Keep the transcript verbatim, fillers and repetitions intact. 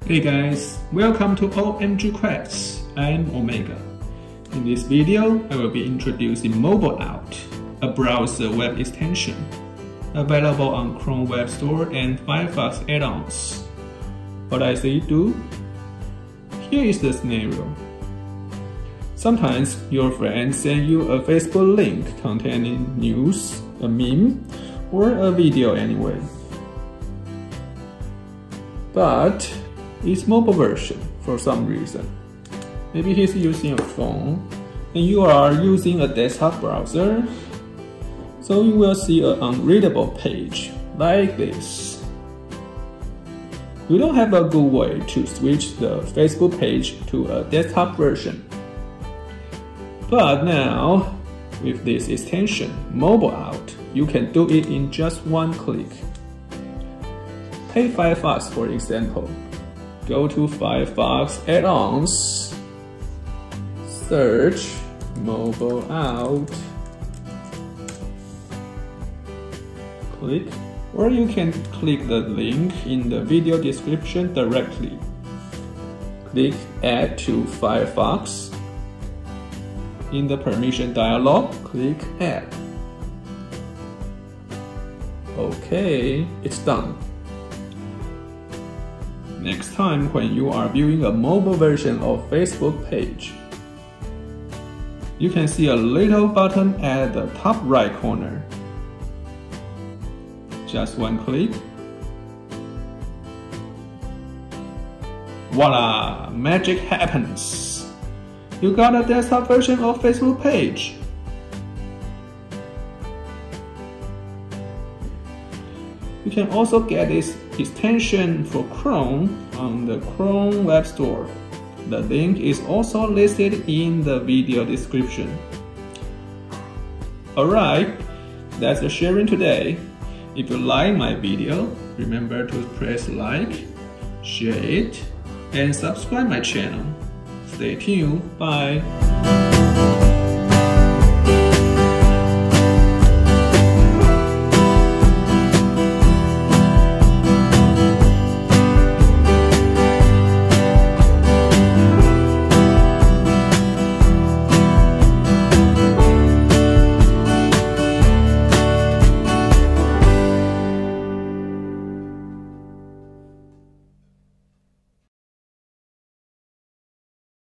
Hey guys, welcome to O M G CRAFTS. I'm Omega. In this video, I will be introducing Mobile Out, a browser web extension available on Chrome Web Store and Firefox add-ons. What I say do? Here is the scenario. Sometimes your friends send you a Facebook link containing news, a meme, or a video anyway. But it's mobile version for some reason. Maybe he's using a phone and you are using a desktop browser. So you will see an unreadable page like this. We don't have a good way to switch the Facebook page to a desktop version. But now, with this extension, Mobile Out, you can do it in just one click. Take Firefox for example. Go to Firefox add-ons, search Mobile Out, click, or you can click the link in the video description directly. Click Add to Firefox. In the permission dialog, click Add. Okay, it's done. Next time when you are viewing a mobile version of Facebook page, you can see a little button at the top right corner. Just one click. Voila! Magic happens! You got a desktop version of Facebook page. You can also get this extension for Chrome on the Chrome Web Store. The link is also listed in the video description. Alright, that's the sharing today. If you like my video, remember to press like, share it, and subscribe my channel. Stay tuned. Bye.